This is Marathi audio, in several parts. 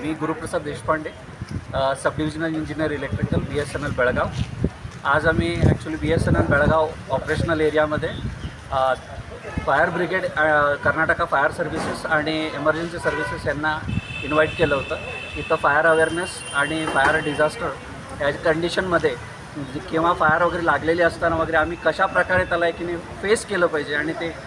मी Guruprasad Deshpande, sub divisional engineer electrical BSNL Belgaum. आज आम्ही ॲक्च्युली BSNL बेळगाव ऑपरेशनल एरियामध्ये fire brigade, Karnataka fire services आणि इमर्जन्सी सर्व्हिसेस यांना इन्व्हाइट केलं होतं. इथं फायर अवेअरनेस आणि फायर डिझास्टर या कंडिशनमध्ये किंवा फायर वगैरे लागलेली असताना वगैरे आम्ही कशा प्रकारे त्याला एकीने फेस केलं पाहिजे आणि ते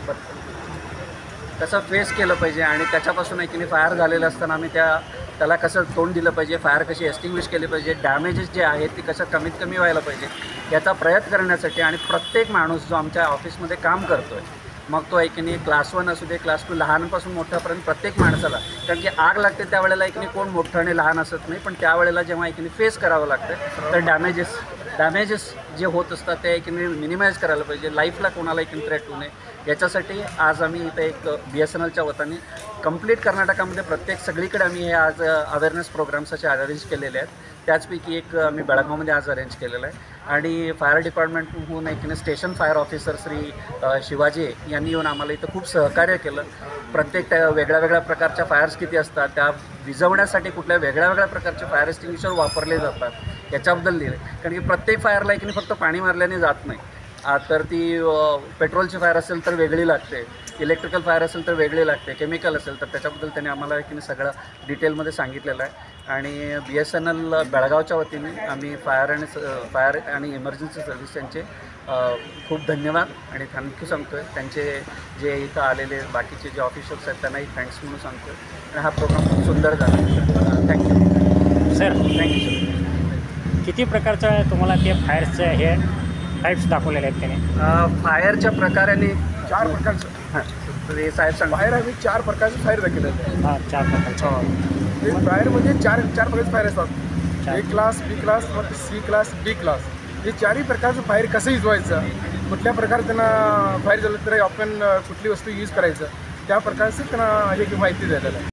कसं फेस केलं पाहिजे आणि त्याच्यापासून एकीने फायर झालेलं असताना आम्ही त्याला कसं तोंड दिलं पाहिजे, फायर कशी एक्स्टिंग्विश केली पाहिजे, डॅमेजेस जे आहेत ती कसं कमीत कमी व्हायला पाहिजे याचा प्रयत्न करण्यासाठी आणि प्रत्येक माणूस जो आमच्या ऑफिसमध्ये काम करतो आहे, मग तो एकीने क्लास 1 असू दे, क्लास 2, लहानपासून मोठ्यापर्यंत प्रत्येक माणसाला, कारण की आग लागते त्यावेळेला एकीने कोण मोठं आणि लहान असत नाही, पण त्यावेळेला जेव्हा एकीने फेस करावं लागतं तर डॅमेजेस जे होत असतात ते एकीने मिनिमाइज करायला पाहिजे, लाईफला कोणाला एकीने थ्रेट होऊ नये. याच्यासाठी आज आम्ही इथं एक BSNLच्या वतीने कंप्लीट कर्नाटकामध्ये प्रत्येक सगळीकडे आम्ही हे आज अवेअरनेस प्रोग्राम्स असे अरेंज केलेले आहेत. त्याचपैकी एक आम्ही बेळगावमध्ये आज अरेंज केलेलं आहे आणि फायर डिपार्टमेंटहून एकीने station fire officer Shri Shivaji यांनी येऊन आम्हाला इथं खूप सहकार्य केलं. प्रत्येक वेगळ्या वेगळ्या प्रकारच्या फायर्स किती असतात, त्या विझवण्यासाठी कुठल्या वेगळ्या वेगळ्या प्रकारचे फायर एक्स्टिंग्विशर वापरले जातात याच्याबद्दल लिहिलं. कारण की प्रत्येक फायरला एकीने फक्त पाणी मारल्याने जात नाही, तर ती पेट्रोलची फायर असेल तर वेगळी लागते, इलेक्ट्रिकल फायर असेल तर वेगळी लागते, केमिकल असेल तर त्याच्याबद्दल त्यांनी आम्हाला एकीने सगळं डिटेलमध्ये सांगितलेलं आहे. आणि BSNL बेळगावच्या वतीने आम्ही फायर आणि इमर्जन्सी सर्व्हिस यांचे खूप धन्यवाद आणि थँक्यू सांगतो आहे. त्यांचे जे इथं आलेले बाकीचे जे ऑफिशियल्स आहेत त्यांनाही थँक्स म्हणून सांगतो आहे. आणि हा प्रोग्राम खूप सुंदर झाला. Thank you sir. Thank you sir. किती प्रकारचं तुम्हाला ते फायर्सचे हे टाईप्स दाखवलेले आहेत त्याने? फायरच्या प्रकाराने 4 प्रकारचं. हां, तर हे साहेब सांगा. फायर आम्ही 4 प्रकारचे फायर दाखवलेले आहे. हां, 4 प्रकारचे. हे फायरमध्ये 4 प्रकारचे फायर असतात. A क्लास, B क्लास, मग C क्लास, D क्लास. हे 4ही प्रकारचं फायर कसं युजवायचं, कुठल्या प्रकारे त्यांना फायर झालं तर आपण कुठली वस्तू यूज करायचं, त्या प्रकारचं त्यांना हे माहिती द्यायला आहे.